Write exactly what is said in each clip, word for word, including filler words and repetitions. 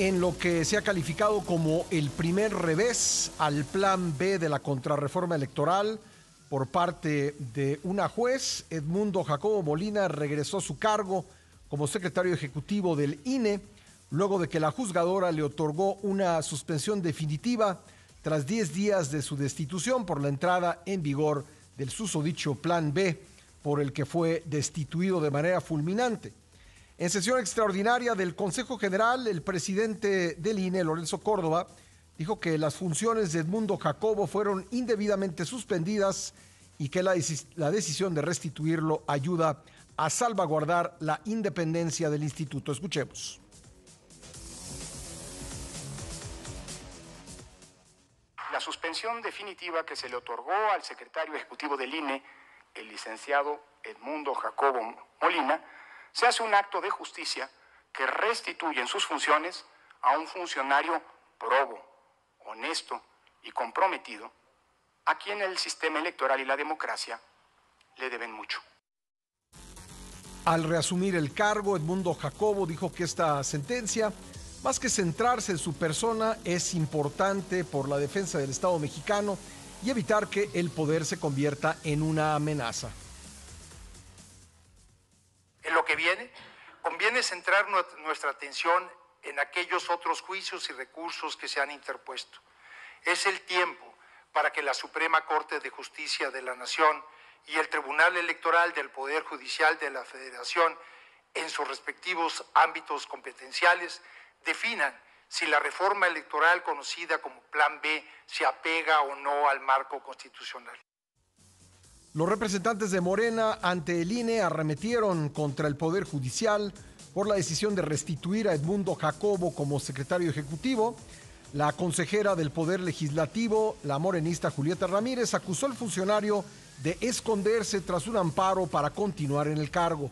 En lo que se ha calificado como el primer revés al plan B de la contrarreforma electoral por parte de una juez, Edmundo Jacobo Molina regresó a su cargo como secretario ejecutivo del I N E, luego de que la juzgadora le otorgó una suspensión definitiva tras diez días de su destitución por la entrada en vigor del susodicho plan B, por el que fue destituido de manera fulminante. En sesión extraordinaria del Consejo General, el presidente del I N E, Lorenzo Córdoba, dijo que las funciones de Edmundo Jacobo fueron indebidamente suspendidas y que la, la decisión de restituirlo ayuda a salvaguardar la independencia del instituto. Escuchemos. La suspensión definitiva que se le otorgó al secretario ejecutivo del I N E, el licenciado Edmundo Jacobo Molina, se hace un acto de justicia que restituye en sus funciones a un funcionario probo, honesto y comprometido, a quien el sistema electoral y la democracia le deben mucho. Al reasumir el cargo, Edmundo Jacobo dijo que esta sentencia, más que centrarse en su persona, es importante por la defensa del Estado mexicano y evitar que el poder se convierta en una amenaza. En lo que viene, conviene centrar nuestra atención en aquellos otros juicios y recursos que se han interpuesto. Es el tiempo para que la Suprema Corte de Justicia de la Nación y el Tribunal Electoral del Poder Judicial de la Federación, en sus respectivos ámbitos competenciales, definan si la reforma electoral conocida como Plan B se apega o no al marco constitucional. Los representantes de Morena ante el I N E arremetieron contra el Poder Judicial por la decisión de restituir a Edmundo Jacobo como secretario ejecutivo. La consejera del Poder Legislativo, la morenista Julieta Ramírez, acusó al funcionario de esconderse tras un amparo para continuar en el cargo.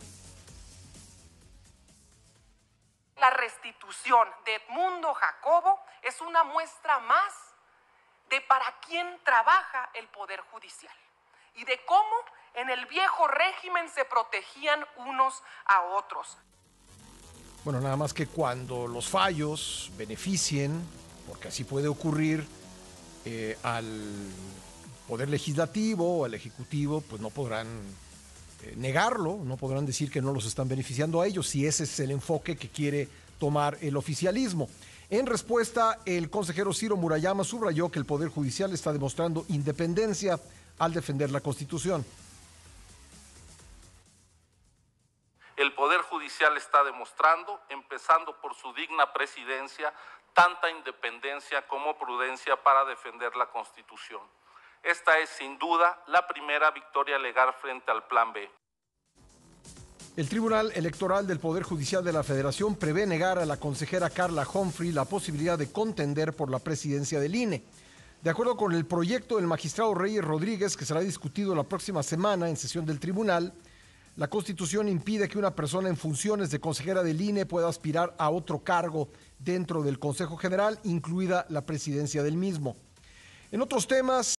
La restitución de Edmundo Jacobo es una muestra más de para quién trabaja el Poder Judicial y de cómo en el viejo régimen se protegían unos a otros. Bueno, nada más que cuando los fallos beneficien, porque así puede ocurrir, eh, al Poder Legislativo o al Ejecutivo, pues no podrán eh, negarlo, no podrán decir que no los están beneficiando a ellos, si ese es el enfoque que quiere tomar el oficialismo. En respuesta, el consejero Ciro Murayama subrayó que el Poder Judicial está demostrando independencia al defender la Constitución. El Poder Judicial está demostrando, empezando por su digna presidencia, tanta independencia como prudencia para defender la Constitución. Esta es, sin duda, la primera victoria legal frente al Plan B. El Tribunal Electoral del Poder Judicial de la Federación prevé negar a la consejera Carla Humphrey la posibilidad de contender por la presidencia del I N E. De acuerdo con el proyecto del magistrado Reyes Rodríguez, que será discutido la próxima semana en sesión del tribunal, la Constitución impide que una persona en funciones de consejera del I N E pueda aspirar a otro cargo dentro del Consejo General, incluida la presidencia del mismo. En otros temas,